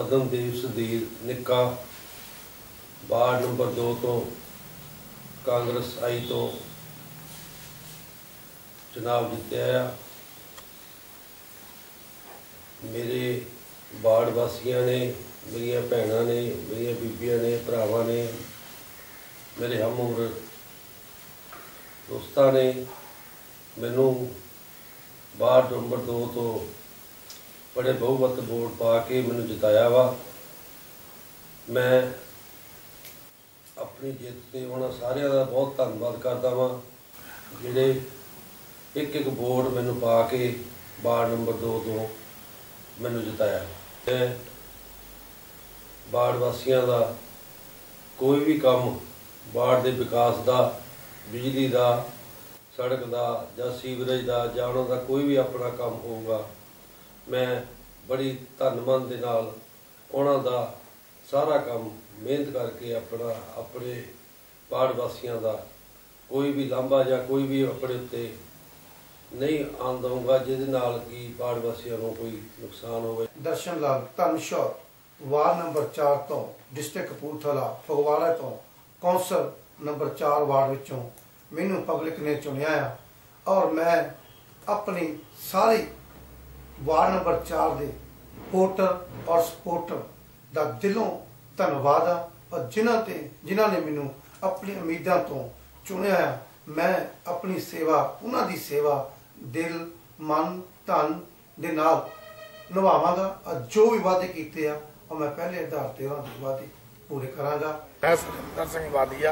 पद्मदेव सुधीर निक्का ward number 2 तो कांग्रेस आई तो चुनाव जितया। मेरे वार्ड वासियों ने, मेरिया भैनों ने, मेरिया बीबियां ने, भरावां ने, मेरे हम उम्र दोस्तों ने मैनू वार्ड नंबर 2 तो बड़े बहुमत वोट पा के मैनू जिताया वा। मैं अपनी जित से उन्होंने सारिਆਂ ਦਾ बहुत धन्यवाद करता वा ਜਿਹੜੇ एक एक वोट मैनू पा के वार्ड नंबर 2 तो मैनू जिताया। मैं वार्ड वासियों का कोई भी काम वार्ड के विकास का, बिजली का, सड़क का या सीवरेज का या उन्होंने कोई भी अपना काम होगा, मैं बड़ी धन्यवाद के नाल उन्हों का सारा काम मेहनत करके अपने वार्ड वासियों का कोई भी लांभा या कोई भी अपने उत्ते नहीं आन दूंगा जिहदे नाल कि वार्ड वासियों को कोई नुकसान हो। दर्शन लाल धनशौर वार्ड नंबर 4 तो डिस्ट्रिक्ट कपूरथला फगवाड़ा तो कौंसल नंबर 4 वार्ड विचों मैनू पब्लिक ने चुनिया और मैं अपनी सारी वार्ड नंबर 4 के वोटर और सपोर्टर का दिलों धन्यवाद आ और जिन्हों ने मैनू अपनी उम्मीदों तो चुनिया। मैं अपनी सेवा उन्होंने सेवा दिल मन धन दे नाल निभावांगा और जो भी वादे किए और मैं पहले आधार पर उन्होंने वादे पूरे करांगा। मैं सुरिंदर सिंह वादिया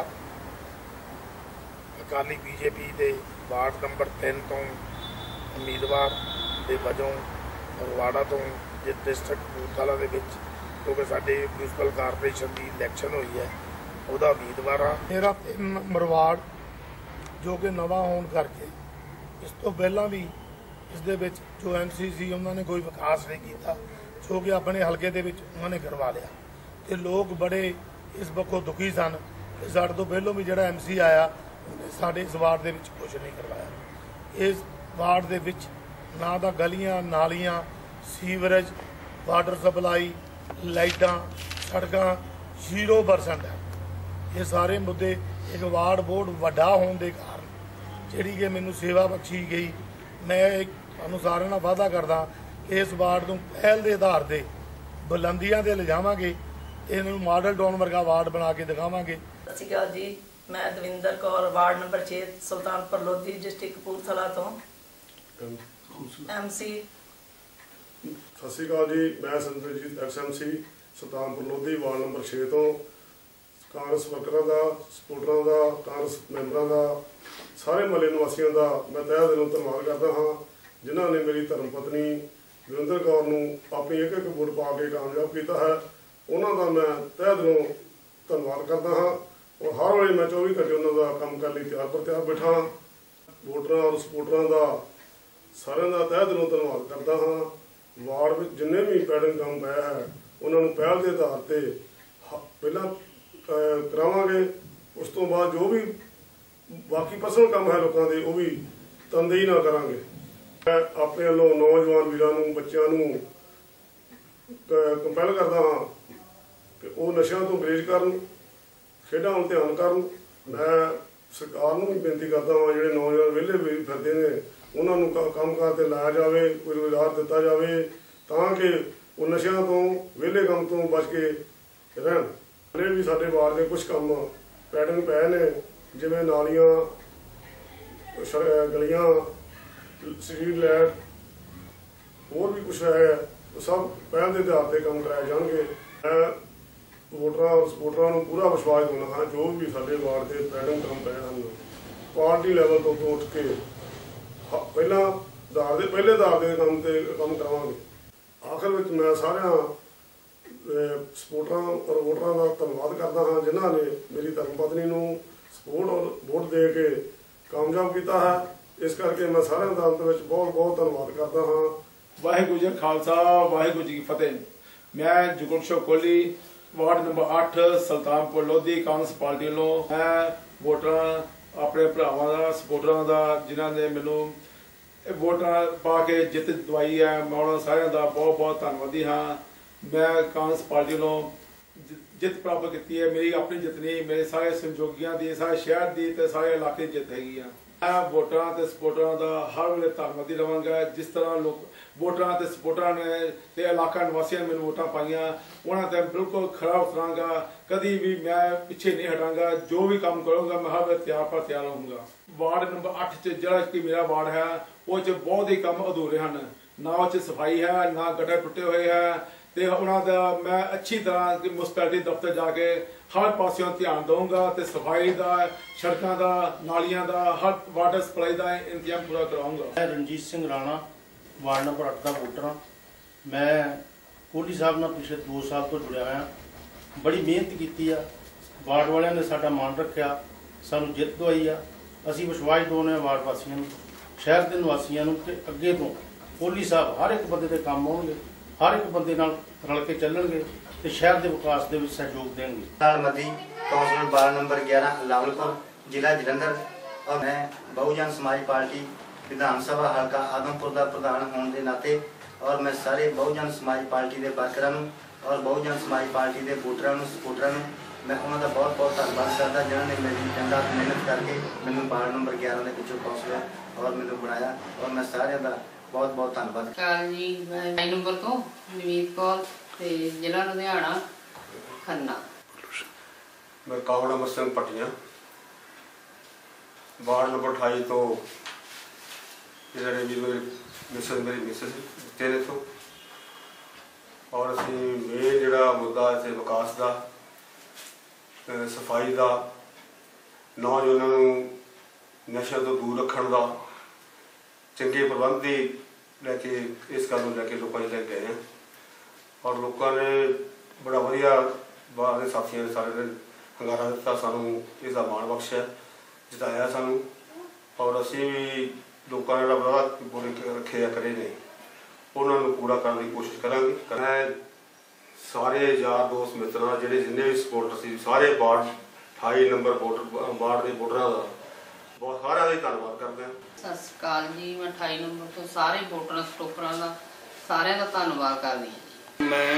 अकाली बीजेपी के वार्ड नंबर 3 तो उम्मीदवार के वजों फगवाड़ा तो जिस डिस्ट्रिक्ट कपूरथला के क्योंकि साडे म्यूनसिपल कारपोरेशन की इलैक्शन हुई है वह उम्मीदवार हाँ। मेरा 3 नंबर वार्ड जो कि नवा होने करके इस तो पहला भी इस दे विच जो MC सी उन्होंने कोई विकास नहीं किया जो कि अपने हल्के दे विच उन्होंने करवा लिया तो लोग बड़े इस पक्षों दुखी सन कि साडे तो पहलों भी जिहड़ा MC आया उन्हें साडे इस वार्ड दे विच कुछ नहीं करवाया। इस वार्ड दे विच ना तो गलियां नालियां सीवरेज वाटर सप्लाई लाइटां सड़कां 0% है। ये सारे मुद्दे एक वार्ड बोर्ड वड्डा होने के कारण जिहड़ी कि मैनू सेवा बख्शी गई। मैं तुहानूं सारिआं नाल वादा करदा कि इस वार्ड नूं पहल के आधार पर बुलंदियां ते लिजावांगे, इहनूं मॉडल टाउन वर्गा वार्ड बना के दिखावांगे। सत श्री अकाल जी, मैं Davinder Kaur ward number 6 Sultanpur Lodhi district Kapurthala तो MC। सत श्री अकाल जी, मैं Sandarjit XMC Sultanpur Lodhi ward number 6 तो कांग्रेस वर्करां का, सपोर्टरां का, कांग्रेस मैंबरां का, सारे महल्ले निवासियों का मैं तहे दिलों धन्यवाद करता हाँ जिन्होंने मेरी धर्म पत्नी दविंदर कौर नूं अपनी एक एक वोट पा के कामयाब किया है। उन्होंने मैं तहे दिलों धन्यवाद करता हाँ और हर वेले मैं 24 घंटे उन्होंने काम करने लई तैयार पर तैयार बैठा। वोटरां और सपोर्टरां का सारिआं दा तहे दिलों धन्यवाद करता हाँ। वार्ड में जिन्ने भी पैंडिंग काम पाया है उन्होंने पहल के आधार पर पहला करावांगे, उस तो बाद जो भी बाकी पर्सनल काम है लोगों के वह भी तनदेही ना करांगे। मैं अपने वालों नौजवान वीरां बच्चों कंपैल करता हाँ कि वो नशा तो गुरेज करन, खेडां वल ध्यान करन। मैं सरकार नूं भी बेनती करता हाँ जिहड़े नौजवान विहले भी फिरदे ने उन्होंने काम कार ते लाया जाए, कोई रोजगार दिता जाए ताकि वो नशा तो विहले काम तो बच के रहन। हले भी साडे वार्ड के कुछ काम पैंडिंग पे ने जिवें नालियां गलियां स्ट्रीट लाइट होर भी कुछ है सब पहल के आधार पर काम कराए जाएंगे। मैं वोटरां और सपोर्टरां नूं पूरा विश्वास दिलाना हाँ जो भी साडे वार्ड के पैंडिंग काम पे हैं पार्टी लैवल तो उठ के पहले आधार के काम करावांगे। आखिर में मैं सारियां सपोर्टरां और वोटरां का धन्यवाद करता हाँ जिन्होंने मेरी धर्मपत्नी नूं सपोर्ट और वोट दे के कामयाब किया है। इस करके मैं सारियां दा अंत विच बहुत बहुत धन्यवाद करता हाँ। वाहिगुरू जी खालसा वाहिगुरू जी की फतेह। मैं जुगुरशो Kohli ward number 8 Sultanpur Lodhi Congress party वालों मैं वोटरां अपने भरावां दा सपोर्टरां दा जिन्होंने मैनू वोटां पा के जित दवाई है मैं उन्होंने सारिਆਂ ਦਾ बहुत बहुत धन्यवादी हाँ। ਮੈਂ ਕਾਂਗਰਸ ਪਾਰਟੀ ਵੱਲੋਂ ਜਿੱਤ ਪ੍ਰਾਪਤ ਕੀਤੀ ਹੈ। ਮੇਰੀ ਆਪਣੀ ਜਿੱਤ ਨਹੀਂ, ਮੇਰੇ ਸਾਰੇ ਸਹਿਯੋਗੀਆਂ ਦੀ, ਸਾਰੇ ਸ਼ਹਿਰ ਦੀ ਤੇ ਸਾਰੇ ਇਲਾਕੇ ਦੀ ਜਿੱਤ ਹੈਗੀ ਆ। ਮੈਂ ਵੋਟਰਾਂ ਤੇ ਸਪੋਰਟਰਾਂ ਦਾ ਹਰ ਵੇਲੇ ਧੰਨਵਾਦੀ ਰਹਾਂਗਾ। ਜਿਸ ਤਰ੍ਹਾਂ ਲੋਕ ਵੋਟਰਾਂ ਤੇ ਸਪੋਰਟਰਾਂ ਨੇ ਤੇ ਇਲਾਕਾ ਨਿਵਾਸੀਆਂ ਨੇ ਮੈਨੂੰ ਵੋਟਾਂ ਪਾਈਆਂ, ਉਹਨਾਂ ਤੇ ਬਿਲਕੁਲ ਖਰਾ ਉਤਰਾਂਗਾ। ਕਦੀ ਵੀ ਮੈਂ ਪਿੱਛੇ ਨਹੀਂ ਹਟਾਂਗਾ। ਜੋ ਵੀ ਕੰਮ ਕਰੂੰਗਾ ਮੈਂ ਹਰ ਵੇਲੇ ਤਿਆਰ ਹੋਊਂਗਾ। ਵਾਰਡ ਨੰਬਰ 8 'ਚ ਜਿਹੜਾ ਕਿ ਮੇਰਾ ਵਾਰਡ ਹੈ, ਉਹ 'ਚ ਬਹੁਤ ਹੀ ਕੰਮ ਅਧੂਰੇ ਹਨ। ਨਾ ਉਹ 'ਚ ਸਫਾਈ ਹੈ, ਨਾ ਗਟਰ ਟੁੱਟੇ ਹੋਏ ਹੈ, ਤੇ ਉਹਨਾਂ ਦਾ ਮੈਂ ਅੱਛੀ ਤਰ੍ਹਾਂ ਮੁਨਸਿਪੈਲਿਟੀ ਦਫ਼ਤਰ ਜਾ ਕੇ ਹਰ ਪਾਸਿਓਂ ਧਿਆਨ ਦਊਂਗਾ ਤੇ ਸਫਾਈ ਦਾ, ਸੜਕਾਂ ਦਾ, ਨਾਲੀਆਂ ਦਾ, ਹਰ ਵਾਟਰ ਸਪਲਾਈ ਦਾ ਇੰਤਜ਼ਾਮ ਪੂਰਾ ਕਰਾਊਂਗਾ। ਮੈਂ ਰਣਜੀਤ ਸਿੰਘ ਰਾਣਾ ਵਾਰਡ ਨੰਬਰ 8 ਦਾ ਵੋਟਰ ਹਾਂ। ਮੈਂ ਕੋਹਲੀ ਸਾਹਿਬ ਨਾਲ ਪਿਛਲੇ 2 ਸਾਲ ਤੋਂ ਜੁੜਿਆ ਹੋਇਆ। ਬੜੀ ਮਿਹਨਤ ਕੀਤੀ ਆ, ਵਾਰਡ ਵਾਲਿਆਂ ਨੇ ਸਾਡਾ ਮਾਣ ਰੱਖਿਆ, ਸਾਨੂੰ ਜਿੱਤ ਦਵਾਈ ਆ। ਅਸੀਂ ਵਿਸ਼ਵਾਸ ਦਿਵਾਉਂਦੇ ਹਾਂ ਵਾਰਡ ਵਾਸੀਆਂ ਨੂੰ, ਸ਼ਹਿਰ ਦੇ ਨਿਵਾਸੀਆਂ ਨੂੰ ਕਿ ਅੱਗੇ ਤੋਂ ਕੋਹਲੀ ਸਾਹਿਬ ਹਰ ਇੱਕ ਬੰਦੇ ਦੇ ਕੰਮ ਆਉਣਗੇ, ਹਰ ਇੱਕ ਬੰਦੇ ਨਾਲ ਰਲ ਕੇ ਚੱਲਣਗੇ ਤੇ ਸ਼ਹਿਰ ਦੇ ਵਿਕਾਸ ਦੇ ਵਿੱਚ ਸਹਿਯੋਗ ਦੇਣਗੇ। लाल मदी काउंसिलर वार्ड नंबर 11 लावलपुर जिला जलंधर और मैं बहुजन समाज पार्टी विधान सभा हल्का आदमपुर का प्रधान होने के नाते और मैं सारे बहुजन समाज पार्टी के वर्करां और बहुजन समाज पार्टी के वोटरां सपोर्टरां मैं उन्होंने बहुत बहुत धन्यवाद करता जिन्होंने मेरी चंगा मेहनत करके मैंने वार्ड नंबर 11 के पिछों काउंसिलर और मैंने बनाया और मैं सारे का बहुत बहुत धन्यवाद। जी मैं 2 नंबर तो नवनीत कौर ते जिला लुधियाना खन्ना। मैं कावड़ा मसन पटिया वार्ड नंबर 28 तो इधर भी मेरी मिसेस तेरे तो और असी मेन जोड़ा मुद्दा इतने विकास का सफाई का नौजवानों नशे तो दूर रखने का चंगे प्रबंध की लैके इस गल लैके लोगों ने लैके गए हैं और लोगों ने बड़ा वधिया बाहर के साथियों ने सारे ने हंगारा दिता, सानू इसका मान बख्शिया जिताया सानू और असी भी लोगों ने बड़ा बोले रखे या करे नहीं उन्होंने पूरा करने की कोशिश करांगे। मैं सारे यार दोस्त मित्रों जिहड़े जिन्ने भी सपोर्टर सी सारे वार्ड 28 नंबर वोटर वार्ड के वोटरां का बहुत सारा ही धन्यवाद करते हैं। सत श्री अकाल जी मैं 28 नंबर तो सारे वोटर सटोकरां का सारे का धन्यवाद करदी हां। मैं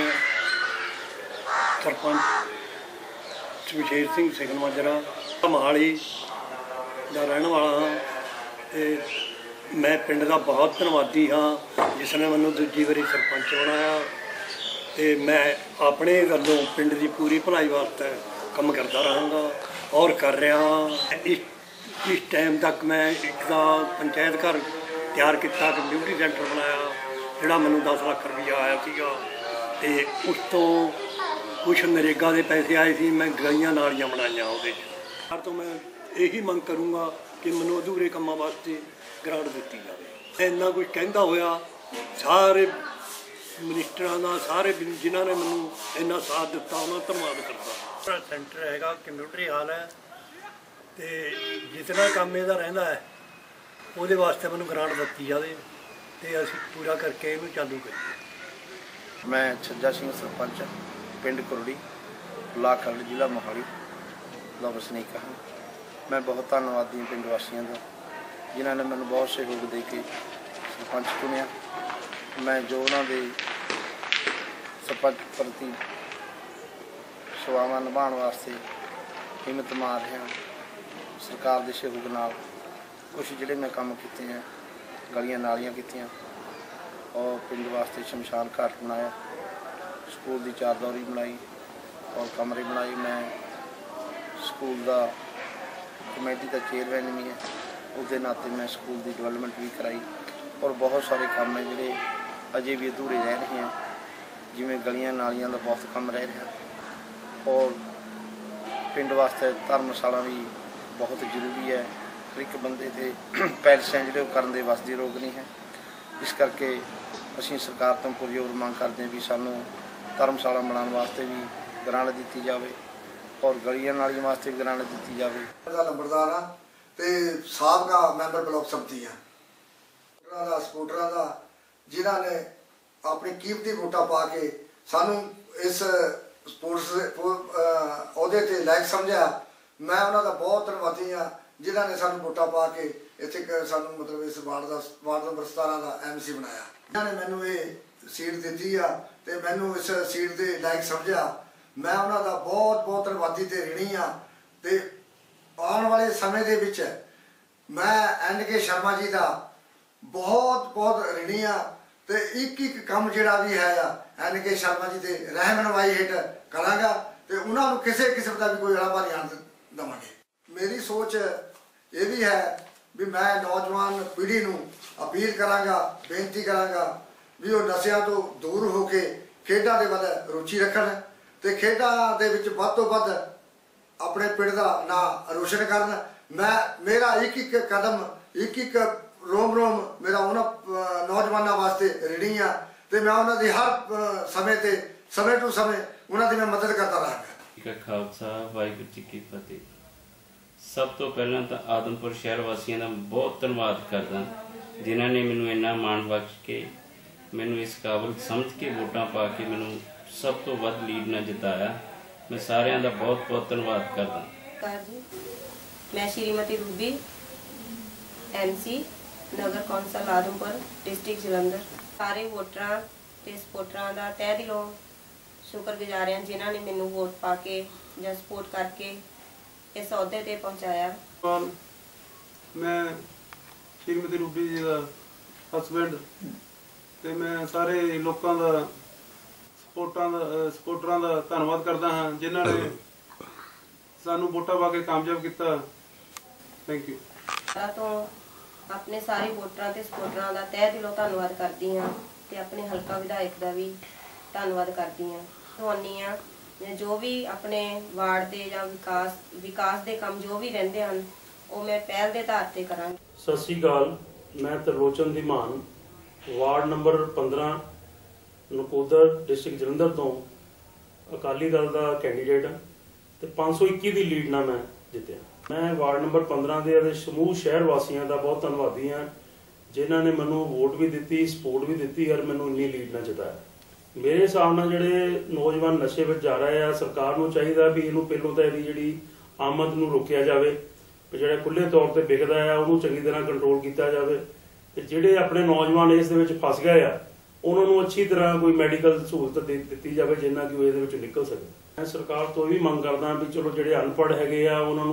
सरपंच शमशेर सिंह सिगन माजरा मोहाली का रहने वाला हाँ ते मैं पिंड का बहुत धन्यवादी हाँ जिसने मैनू दूजी बारी सरपंच बनाया ते मैं अपने गलों पिंड की पूरी भलाई वास्ते काम करता रहांगा और कर रहा हाँ। इस टाइम तक मैं एक पंचायत घर तैयार किया, कम्यूनिटी सेंटर बनाया जिहड़ा मैनू 10 लाख रुपया आया सीगा ते उस तो कुछ नरेगा के पैसे आए थे, मैं गलियां नालियां बनाइया वो हर तो मैं यही मंग करूँगा कि मैनू अधूरे कामों वास्ते ग्रांट दी जाए। इन्ना कुछ कहता होया सारे मिनिस्टरां का सारे जिन्होंने मैनू इन्ना साथ दिता उन्होंने धन्यवाद करता। सेंटर हैगा कम्यूनिटी हाल है तो जितना काम इहदा रहिंदा है वो वास्ते मैनू ग्रांट दी जाए तो असीं पूरा करके इहनूं चालू करिए। मैं छज्जा सिंह सरपंच पिंड कुरड़ी ब्लाक खरड़ जिला मोहाली का वसनीक हाँ। मैं बहुत धन्यवादी पिंड वासियों का जिन्होंने मैंने बहुत सहयोग दे के सरपंच चुनिया। मैं जो उन्होंने सरपंच प्रति सेवावां निभाने वास्ते हिम्मत मार रहा सरकार के सहयोग नाल कुछ जिहड़े मैं काम किए हैं गलियां नालियां कीतियां और पिंड वास्ते शमशान घाट बनाया, स्कूल की चारदौरी बनाई और कमरे बनाए। मैं स्कूल का कमेटी का चेयरमैन भी है, उसके नाते मैं स्कूल की डिवेलपमेंट भी कराई और बहुत सारे काम है जोड़े अजे भी अधूरे रह रहे हैं जिमें गलियां नालियां का बहुत कम रह रहा और पिंड वास्ते धर्मशाला भी बहुत जरूरी है। हर एक बंदे के पैलसां जोड़े करने के बस की रोक नहीं है, इस करके असीं सरकार तो पुरजोर मांग करते हैं भी सानू धर्मशाला बनाने वास्ते भी ग्रांट दी जाए और गलियां नालियां वास्ते भी ग्रांट दी जाए। नंबरदार हाँ तो साबका मैंबर ब्लॉक समिति हाँ सपोर्टरां का जिन्हों ने अपनी कीमती वोटा पा के सानू इस स्पोर्ट्स अहदे ते लायक समझा। मैं उन्होंने बहुत धन्यवादी हाँ जिन्होंने सानू वोटा पा के इतने सानू मतलब इस वार्ड नंबर 17 का MC बनाया। जिन्होंने मैनू ये ਸੀਟ ਦਿੱਤੀ ਆ ਤੇ ਮੈਨੂੰ ਇਸ ਸੀਟ ਦੇ ਲਾਇਕ ਸਮਝਿਆ। ਮੈਂ ਉਹਨਾਂ ਦਾ ਬਹੁਤ ਬਹੁਤ ਧੰਨਵਾਦੀ ਤੇ ਰਿਣੀ ਆ। ਤੇ ਆਉਣ ਵਾਲੇ ਸਮੇਂ ਦੇ ਵਿੱਚ ਮੈਂ NK ਸ਼ਰਮਾ ਜੀ ਦਾ ਬਹੁਤ ਬਹੁਤ ਰਿਣੀ ਆ ਤੇ ਇੱਕ ਇੱਕ ਕੰਮ ਜਿਹੜਾ ਵੀ ਹੈ ਆ NK ਸ਼ਰਮਾ ਜੀ ਦੇ ਰਹਿਨਮਾਈ ਹੇਠ ਕਰਾਂਗਾ ਤੇ ਉਹਨਾਂ ਨੂੰ ਕਿਸੇ ਕਿਸਮ ਦਾ ਵੀ ਕੋਈ ਅੜਾਵਾ ਨਹੀਂ ਆਉਣ ਦੇਵਾਂਗੇ। ਮੇਰੀ ਸੋਚ ਇਹ ਵੀ ਹੈ ਵੀ ਮੈਂ ਨੌਜਵਾਨ ਪੀੜ੍ਹੀ ਨੂੰ ਅਪੀਲ ਕਰਾਂਗਾ, ਬੇਨਤੀ ਕਰਾਂਗਾ ਵੀ ਉਹ ਨਸ਼ਿਆਂ ਤੋਂ ਦੂਰ ਹੋ ਕੇ ਖੇਡਾਂ ਦੇ ਵੱਲ ਰੁਚੀ ਰੱਖਣ ਤੇ ਖੇਡਾਂ ਦੇ ਵਿੱਚ ਵੱਧ ਤੋਂ ਵੱਧ ਆਪਣੇ ਪਿੰਡ ਦਾ ਨਾਂ ਰੋਸ਼ਨ ਕਰਨ। ਮੇਰਾ ਇੱਕ ਇੱਕ ਕਦਮ, ਇੱਕ ਇੱਕ ਰੋਮ ਰੋਮ ਮੇਰਾ ਉਹਨਾਂ ਨੌਜਵਾਨਾਂ ਵਾਸਤੇ ਰਿਣੀ ਆ ਤੇ ਮੈਂ ਉਹਨਾਂ ਦੀ ਹਰ ਸਮੇਂ ਟੂ ਸਮੇਂ ਉਹਨਾਂ ਦੀ ਮੈਂ ਮਦਦ ਕਰਦਾ ਰਹਾਂਗਾ। ਖਾਲਸਾ ਵਾਹਿਗੁਰੂ ਜੀ ਕੀ ਫਤਿਹ। ਸਭ ਤੋਂ ਪਹਿਲਾਂ ਤਾਂ ਆਦਮਪੁਰ ਸ਼ਹਿਰ ਵਾਸੀਆਂ ਦਾ ਬਹੁਤ ਧੰਨਵਾਦ ਕਰਦਾ ਜਿਨ੍ਹਾਂ ਨੇ ਮੈਨੂੰ ਇੰਨਾ ਮਾਣ ਬਖਸ਼ ਕੇ ਮੈਨੂੰ ਇਸ ਕਾਬਲ ਸਮਝ ਕੇ ਵੋਟਾਂ ਪਾ ਕੇ ਮੈਨੂੰ ਸਭ ਤੋਂ ਵੱਧ ਲੀਡ ਨਾਲ ਜਿਤਾਇਆ। ਮੈਂ ਸਾਰਿਆਂ ਦਾ ਬਹੁਤ ਬਹੁਤ ਧੰਨਵਾਦ ਕਰਦਾ। मैं श्रीमती रूबी MC नगर कौंसल आदमपुर डिस्ट्रिक्ट जलंधर। सारे वोटरां ते सपोर्टरां दा तह दिलों शुक्रगुजार हां जिन्हां ने मैनूं वोट पा के जां सपोर्ट करके इस अहुदे ते पहुंचाया। मैं श्रीमती रूबी जी का हसबैंड ते मैं सारे लोगों का सपोर्टरां का धन्नवाद करता हाँ जिन्हां ने सानू वोटां पा के कामयाब किया। Thank you. तो अपने सारे वोटरां ते सपोर्टरां दा तह दिलों धन्नवाद करदी हां ते अपने हलका विधायक दा भी धन्नवाद करदी हां। चाहुंदी हां जो भी अपने वार्ड दे जां विकास दे काम जो भी रहिंदे हन ਉਹ मैं पहल के आधार पर करांगी। सत श्री अकाल। मैं Trilochan Dhiman ward number 15 Nakodar district Jalandhar तो अकाली दल का कैंडीडेट ते 521 की लीड नाल मैं जितया। मैं वार्ड नंबर 15 के समूह शहर वासियों का बहुत धन्नवादी हाँ जिन्हों ने मैनू वोट भी दी, सपोर्ट भी दी और मैनू इन्नी लीड ना जिताया। मेरे हिसाब नाल जिहड़े नौजवान नशे में जा रहे हैं सरकार नूं चाहिए भी इनू पहलों तो इहदी जिहड़ी आमद नूं रोकिया जाए, ਜਿਹੜਾ खुले तौर पर विकदा है ਉਹਨੂੰ ਚੰਗੀ ਤਰ੍ਹਾਂ कंट्रोल किया जाए ਤੇ ਜਿਹੜੇ ਆਪਣੇ ਨੌਜਵਾਨ ਇਸ ਦੇ ਵਿੱਚ ਫਸ ਗਏ ਆ ਉਹਨਾਂ ਨੂੰ ਅੱਛੀ ਤਰ੍ਹਾਂ ਕੋਈ ਮੈਡੀਕਲ ਸਹੂਲਤ ਦਿੱਤੀ ਜਾਵੇ ਜਿੰਨਾ ਕਿ ਉਹ ਇਹਦੇ ਵਿੱਚੋਂ ਨਿਕਲ ਸਕੇ। ਮੈਂ ਸਰਕਾਰ ਤੋਂ ਵੀ ਮੰਗ ਕਰਦਾ ਵੀ ਚਲੋ ਜਿਹੜੇ ਅਨਪੜ੍ਹ ਹੈਗੇ ਆ ਉਹਨਾਂ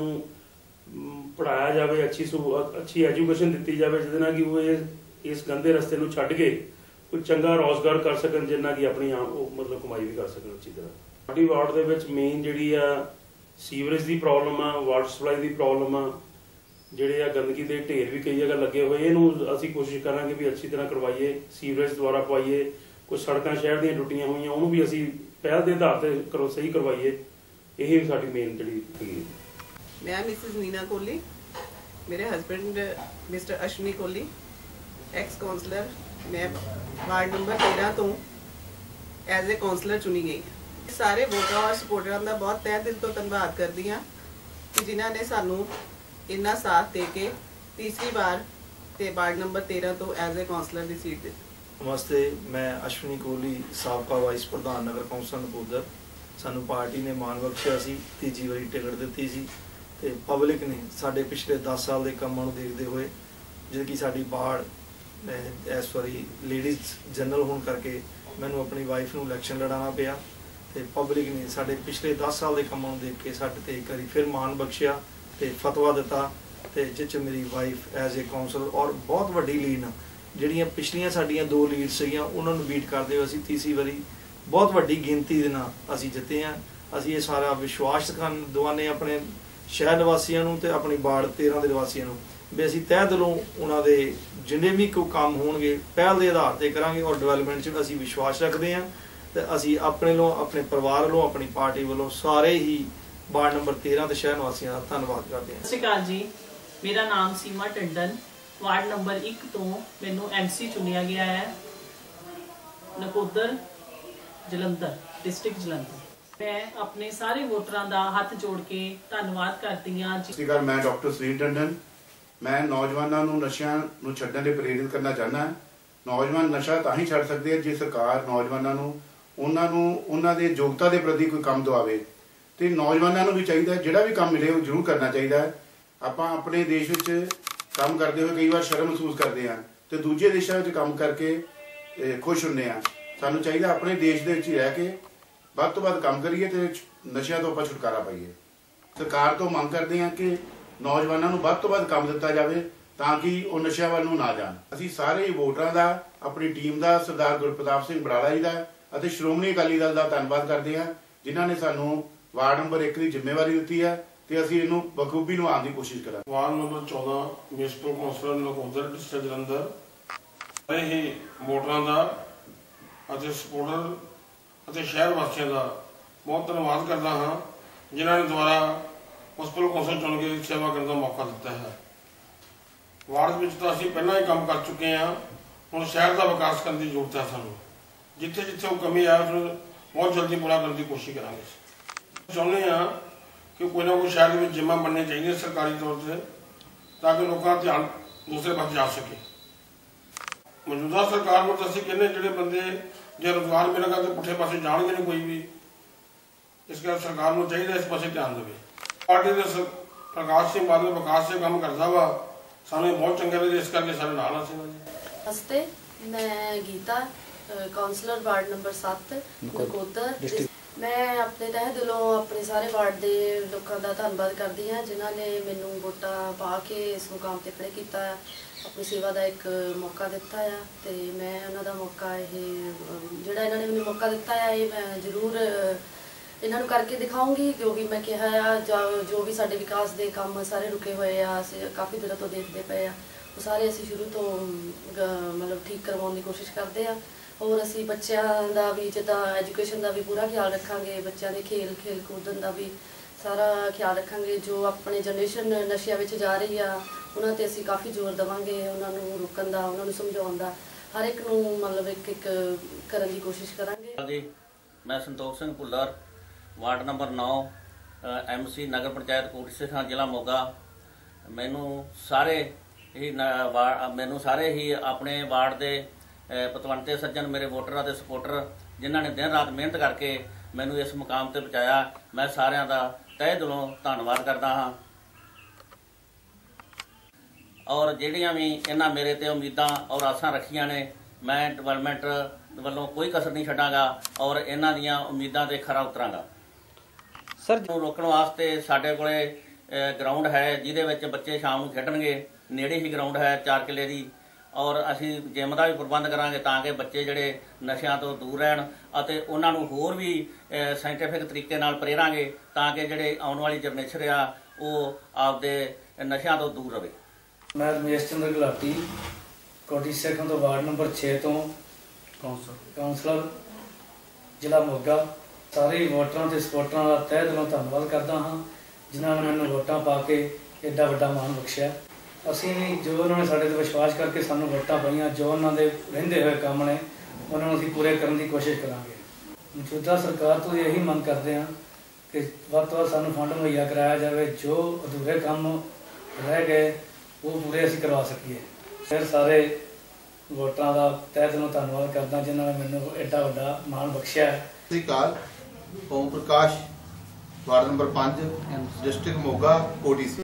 ਨੂੰ ਪੜ੍ਹਾਇਆ ਜਾਵੇ, ਅੱਛੀ ਐਜੂਕੇਸ਼ਨ ਦਿੱਤੀ ਜਾਵੇ ਜਿਹਦੇ ਨਾਲ ਕਿ ਉਹ ਇਸ ਗੰਦੇ ਰਸਤੇ ਨੂੰ ਛੱਡ ਕੇ ਕੋਈ ਚੰਗਾ ਰੋਜ਼ਗਾਰ ਕਰ ਸਕਣ ਜਿੰਨਾ ਕਿ ਆਪਣੀ ਉਹ ਮਤਲਬ ਕਮਾਈ ਵੀ ਕਰ ਸਕਣ ਅੱਛੀ ਤਰ੍ਹਾਂ। ਸਾਡੀ ਵਾਰਡ ਦੇ ਵਿੱਚ ਮੇਨ ਜਿਹੜੀ ਆ सीवरेज की प्रॉब्लम आ, वाटर सप्लाई की प्रॉब्लम आ, ਜਿਹੜੇ ਆ ਗੰਦਗੀ ਦੇ ਢੇਰ ਵੀ ਕਈ ਜਗ੍ਹਾ ਲੱਗੇ ਹੋਏ ਇਹਨੂੰ ਅਸੀਂ ਕੋਸ਼ਿਸ਼ ਕਰਾਂਗੇ ਵੀ ਅੱਛੀ ਤਰ੍ਹਾਂ ਕਰਵਾਈਏ, ਸੀਵਰੇਜ ਦੁਆਰਾ ਪਵਾਈਏ। ਕੁਝ ਸੜਕਾਂ ਸ਼ਹਿਰ ਦੀਆਂ ਟੁੱਟੀਆਂ ਹੋਈਆਂ ਉਹਨੂੰ ਵੀ ਅਸੀਂ ਪਹਿਲ ਦੇ ਆਧਾਰ ਤੇ ਸਹੀ ਕਰਵਾਈਏ। ਇਹ ਸਾਡੀ ਮੇਨ ਜਿਹੜੀ ਹੈਗੀ। ਮੈਂ ਮਿਸਿਸ ਨੀਨਾ ਕੋਹਲੀ, ਮੇਰੇ husband Mr Ashwani Kohli ex councillor. ਮੈਂ ਵਾਰਡ ਨੰਬਰ 13 ਤੋਂ ਐਜ਼ ए ਕਾਉਂਸਲਰ ਚੁਣੀ ਗਈ। ਸਾਰੇ ਵੋਟਰਾਂ ਔਰ ਸਪੋਰਟਰਾਂ ਦਾ ਬਹੁਤ ਤਹਿ ਦਿਲ ਤੋਂ ਧੰਨਵਾਦ ਕਰਦੀ ਹਾਂ ਕਿ ਜਿਨ੍ਹਾਂ ਨੇ ਸਾਨੂੰ ਇੰਨਾ ਸਾਥ ਦੇ ਕੇ ਤੀਸਰੀ ਵਾਰ ਤੇ ਵਾਰਡ ਨੰਬਰ 13 ਤੋਂ ਐਜ਼ ए ਕਾਉਂਸਲਰ ਦੀ ਸੀਟ ਦਿੱਤੀ। नमस्ते, मैं अश्विनी कोहली साबका वाइस प्रधान नगर कौंसल नकोदर। सानू पार्टी ने मान बख्शिया सी, तीजी वारी टिकट दी सी ते पब्लिक ने साडे पिछले 10 साल के कामों नूं देखते हुए जिहड़ी कि साडी वार्ड इस वारी लेडीज़ जनरल होने करके मैनू अपनी वाइफ नूं इलैक्शन लड़ाना पिया ते पब्लिक ने साडे पिछले 10 साल के कामों देख के साडे ते एक बारी फिर मान बख्शिया ते फतवा दिता ते जिस मेरी वाइफ एज ए काउंसल और बहुत वड्डी लीड जिहड़ियां पिछलियां साडियां 2 लीड सीगियां उन्हां नूं बीट करदे होए असीं तीसरी वारी बहुत वड्डी गिनती दे नाल असीं जिते हैं। असीं ये सारा विश्वास दवाने अपने शहर निवासियों नूं ते अपनी वार्ड 13 दे निवासियों नूं भी असीं तह दिलों उन्हां दे जिन्ने भी कोई काम होणगे पहल दे आधार ते करांगे और डिवेलपमेंट च असीं विश्वास रखदे हां ते असीं अपने लो अपने परिवार लो अपनी पार्टी वालों सारे ही वार्ड नंबर 13 के शहर निवासियों का धन्यवाद करते हैं। सत श्री अकाल जी, मेरा नाम सीमा टंडन, वार्ड नंबर 1 तो मैनू MC चुनिया गया है नकोदर जलंधर डिस्ट्रिक्ट जलंधर। मैं अपने सारे वोटरां दा हाथ जोड़ के धन्यवाद करती हाँ। सत श्री अकाल, मैं डॉक्टर सुनील टंडन। मैं नौजवानों नूं नशियां नूं छड्डण लई प्रेरित करना चाहना। नौजवान नशा तां ही छड्ड सकदे जे सरकार नौजवानों नूं उन्हां दे योग्यता के प्रति कोई काम दवावे तो नौजवानों भी चाहिए जिहड़ा भी काम मिले वो जरूर करना चाहिए। आपां अपने देश विच काम करते हुए कई बार शर्म महसूस करते हैं तो दूजे देशों में काम करके खुश हुंदे आ। ਸਾਨੂੰ ਚਾਹੀਦਾ ਆਪਣੇ ਦੇਸ਼ ਦੇ ਵਿੱਚ ਹੀ ਰਹਿ ਕੇ ਵੱਧ ਤੋਂ ਵੱਧ ਕੰਮ ਕਰੀਏ ਤੇ ਨਸ਼ਿਆਂ ਤੋਂ ਆਪਾਂ ਛੁਟਕਾਰਾ ਪਾਈਏ। ਸਰਕਾਰ ਤੋਂ ਮੰਗ ਕਰਦੇ ਹਾਂ ਕਿ ਨੌਜਵਾਨਾਂ ਨੂੰ ਵੱਧ ਤੋਂ ਵੱਧ ਕੰਮ ਦਿੱਤਾ ਜਾਵੇ ਤਾਂ ਕਿ ਉਹ ਨਸ਼ਿਆਂ ਵੱਲ ਨੂੰ ਨਾ ਜਾਣ। ਅਸੀਂ ਸਾਰੇ ਵੋਟਰਾਂ ਦਾ, ਆਪਣੀ ਟੀਮ ਦਾ, ਸਰਦਾਰ ਗੁਰਪ੍ਰਤਾਪ ਸਿੰਘ ਬਰਾੜਾ ਜੀ ਦਾ ਅਤੇ ਸ਼੍ਰੋਮਣੀ ਅਕਾਲੀ ਦਲ ਦਾ ਧੰਨਵਾਦ ਕਰਦੇ ਹਾਂ ਜਿਨ੍ਹਾਂ ਨੇ ਸਾਨੂੰ ਵਾਰਡ ਨੰਬਰ 1 ਦੀ ਜ਼ਿੰਮੇਵਾਰੀ ਦਿੱਤੀ ਹੈ ਤੇ ਅਸੀਂ ਇਹਨੂੰ ਬਖੂਬੀ ਨਿਭਾਉਣ ਦੀ ਕੋਸ਼ਿਸ਼ ਕਰਾਂਗੇ। Ward number 14 municipal councillor Nakodar district Jalandhar ਸਾਰੇ ਹੀ ਵੋਟਰਾਂ ਦਾ ਅਤੇ ਸਪੋਰਟਰ ਅਤੇ ਸ਼ਹਿਰ ਵਾਸੀਆਂ ਦਾ ਬਹੁਤ ਧੰਨਵਾਦ ਕਰਦਾ ਹਾਂ ਜਿਨ੍ਹਾਂ ਨੇ ਦੁਬਾਰਾ ਮਿਊਨਿਸਪਲ ਕੌਂਸਲ ਚੁਣ ਕੇ ਸੇਵਾ ਕਰਨ ਦਾ ਮੌਕਾ ਦਿੱਤਾ ਹੈ। ਵਾਰਡ ਵਿੱਚ ਤਾਂ ਅਸੀਂ ਪਹਿਲਾਂ ਹੀ ਕੰਮ ਕਰ ਚੁੱਕੇ ਹਾਂ, ਹੁਣ ਸ਼ਹਿਰ ਦਾ ਵਿਕਾਸ ਕਰਨ ਦੀ ਜ਼ਰੂਰਤ ਹੈ। ਸਾਨੂੰ ਜਿੱਥੇ ਜਿੱਥੇ ਉਹ ਕਮੀ ਆ ਉਸ ਬਹੁਤ ਜਲਦੀ ਪੂਰਾ ਕਰਨ ਦੀ ਕੋਸ਼ਿਸ਼ ਕਰਾਂਗੇ। ਚਾਹੁੰਦੇ ਹਾਂ ਕਿ ਕੋਈ ਨਾ ਕੋਈ ਸ਼ਹਿਰ ਦੇ ਵਿੱਚ ਜਿੰਮਾਂ ਬਣਨੇ ਚਾਹੀਦੇ ਸਰਕਾਰੀ ਤੌਰ 'ਤੇ ਤਾਂ ਕਿ ਲੋਕਾਂ ਦਾ ਧਿਆਨ ਦੂਸਰੇ ਪਾਸੇ ਜਾ ਸਕੇ। ਮੌਜੂਦਾ ਸਰਕਾਰ ਨੂੰ ਤਾਂ ਅਸੀਂ ਕਹਿੰਦੇ ਜਿਹੜੇ ਬੰਦੇ ਜੇ ਰੁਜ਼ਗਾਰ ਮਿਲੇਗਾ ਤਾਂ ਪੁੱਠੇ ਪਾਸੇ ਜਾਣਗੇ ਨਹੀਂ ਕੋਈ ਵੀ। ਇਸ ਕਰਕੇ ਸਰਕਾਰ ਨੂੰ ਚਾਹੀਦਾ ਇਸ ਪਾਸੇ ਧਿਆਨ ਦੇਵੇ। ਪਾਰਟੀ ਦੇ ਪ੍ਰਕਾਸ਼ ਸਿੰਘ ਬਾਦਲ ਵਿਕਾਸ ਦੇ ਕੰਮ ਕਰਦਾ ਵਾ, ਸਾਨੂੰ ਬਹੁਤ ਚੰਗਾ ਲੱਗਦਾ, ਇਸ ਕਰਕੇ ਸਾਡੇ ਨਾਲ ਆ ਸੀ। ਨਮਸਤੇ, ਮੈਂ Geeta, councillor ward number 7 Nakodar. ਮੈਂ ਆਪਣੇ ਤਹਿ ਦਿਲੋਂ ਆਪਣੇ ਸਾਰੇ ਵਾਰਡ ਦੇ ਲੋਕਾਂ ਦਾ ਧੰਨਵਾਦ ਕਰਦੀ ਹਾਂ ਜਿਨ੍ਹਾਂ ਨੇ ਮੈਨੂੰ ਵੋਟਾਂ ਪਾ ਕੇ ਇਸ ਮੁਕਾਮ ਤੇ ਖੜੇ ਕੀਤਾ, ਆਪਣੀ ਸੇਵਾ ਦਾ ਇੱਕ ਮੌਕਾ ਦਿੱਤਾ ਆ ਤੇ ਮੈਂ ਉਹਨਾਂ ਦਾ ਮੌਕਾ ਇਹ ਜਿਹੜਾ ਇਹਨਾਂ ਨੇ ਮੈਨੂੰ ਮੌਕਾ ਦਿੱਤਾ ਆ ਇਹ ਮੈਂ ਜ਼ਰੂਰ ਇਹਨਾਂ ਨੂੰ ਕਰਕੇ ਦਿਖਾਉਂਗੀ ਕਿਉਂਕਿ ਮੈਂ ਕਿਹਾ ਆ ਜੋ ਵੀ ਸਾਡੇ ਵਿਕਾਸ ਦੇ ਕੰਮ ਸਾਰੇ ਰੁਕੇ ਹੋਏ ਆ, ਅਸੀਂ ਕਾਫੀ ਦਿਨਾਂ ਤੋਂ ਦੇਖਦੇ ਪਏ ਆ, ਉਹ ਸਾਰੇ ਅਸੀਂ ਸ਼ੁਰੂ ਤੋਂ ਮਤਲਬ ਠੀਕ ਕਰਵਾਉਣ ਦੀ ਕੋਸ਼ਿਸ਼ ਕਰਦੇ ਆ। और असी बच्चों का भी जिदा एजुकेशन का भी पूरा ख्याल रखांगे, बच्चों के खेल कूदन का भी सारा ख्याल रखांगे। जो अपने जनरेशन नशिया में जा रही है उन्होंने असी काफ़ी जोर देवांगे, उन्होंने रोकन का, उन्होंने समझाने का, हर एक नूं मतलब एक करने की कोशिश करांगे। जी मैं Santokh Singh Bhullar ward number 9 MC नगर पंचायत कोटी सिखां जिला मोगा। मैनू सारे ही अपने वार्ड के पतवंते सज्जन मेरे वोटर और सपोर्टर जिन्होंने दिन रात मेहनत करके मैनू इस मुकाम ते पहुँचाया, मैं सारिਆਂ ਦਾ तहे दिलों धन्नवाद करता हाँ। और ਜਿਹੜੀਆਂ भी इन्हां मेरे ते उम्मीदां और आसां रखियां ने मैं डिवेलपमेंट ਵੱਲੋਂ कोई कसर नहीं छड्डांगा और इन्हां दीयां उम्मीदां ते खरा उतरांगा। सर रोकण वास्ते साडे कोले ग्राउंड है जिहदे विच बच्चे शाम नूं खेडणगे, नेड़े ही ग्राउंड है 4 किले की और असी जिम का भी प्रबंध करांगे ताकि बच्चे जिहड़े नशिਆਂ ਤੋਂ दूर रहन ਅਤੇ ਉਹਨਾਂ ਨੂੰ ਹੋਰ भी साइंटिफिक तरीके नाल प्रेरांगे ताकि जिहड़े आउण वाली जनरेशन आ ਉਹ ਆਪਦੇ नशिਆਂ ਤੋਂ दूर रहे। मैं रमेश चंद्र गुलाटी कोटी सिखां तो वार्ड नंबर 6 तो काउंसलर जिला मोगा। सारे वोटरां ते सपोर्टरां का तहे दिलों धन्नवाद करदा हाँ जिन्हां ने मैनूं वोटां पा के एडा वड्डा मान बख्शिया। ਅਸੀਂ ਵੀ ਜੋ ਉਹਨਾਂ ਨੇ ਸਾਡੇ ਤੇ ਵਿਸ਼ਵਾਸ ਕਰਕੇ ਸਾਨੂੰ ਵੋਟਾਂ ਪਾਈਆਂ, ਜੋ ਉਹਨਾਂ ਦੇ ਰਹਿੰਦੇ ਹੋਏ ਕੰਮ ਨੇ ਉਹਨਾਂ ਨੂੰ ਅਸੀਂ ਪੂਰੇ ਕਰਨ ਦੀ ਕੋਸ਼ਿਸ਼ ਕਰਾਂਗੇ। ਮੌਜੂਦਾ ਸਰਕਾਰ ਤੋਂ ਇਹੀ ਮੰਗ ਕਰਦੇ ਹਾਂ ਕਿ ਵੱਧ ਤੋਂ ਵੱਧ ਸਾਨੂੰ ਫੰਡ ਮੁਹੱਈਆ ਕਰਾਇਆ ਜਾਵੇ, ਜੋ ਅਧੂਰੇ ਕੰਮ ਰਹਿ ਗਏ ਉਹ ਪੂਰੇ ਅਸੀਂ ਕਰਵਾ ਸਕੀਏ। ਫਿਰ ਸਾਰੇ ਵੋਟਰਾਂ ਦਾ ਤਹਿ ਦਿਲੋਂ ਧੰਨਵਾਦ ਕਰਦਾ ਜਿਨ੍ਹਾਂ ਨੇ ਮੈਨੂੰ ਐਡਾ ਵੱਡਾ ਮਾਣ ਬਖਸ਼ਿਆ ਹੈ। ਸਤਿ ਸ਼੍ਰੀ ਅਕਾਲ। Om Prakash ward number 5 district Moga ਕੋਟੀ।